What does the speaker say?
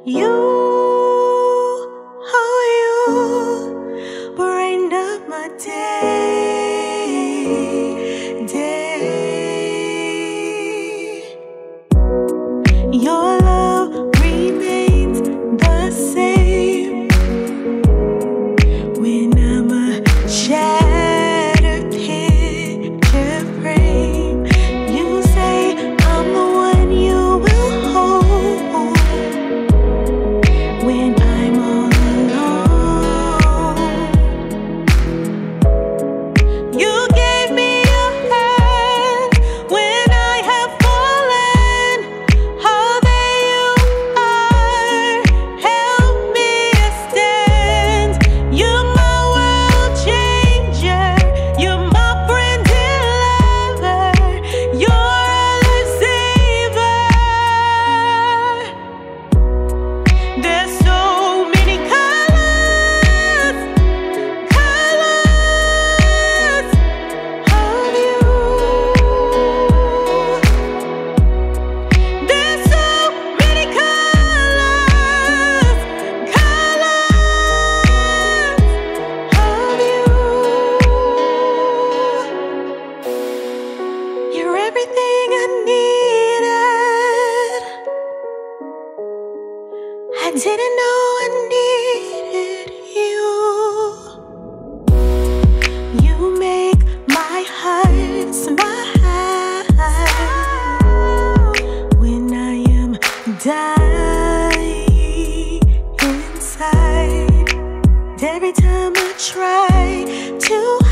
You, oh you, brighten up my day. Your love remains the same when I'm a shattered picture frame. You say I'm the one you will hold when I'm all alone. You gave me your hand when I have fallen. How there you are, help me stand. You're my world changer, you're my friend and lover, you're a lifesaver. There's so many colors of you. There's so many colors of you. You're everything I needed. I didn't know I needed you. You make my heart smile when I am dying inside. Every time I try to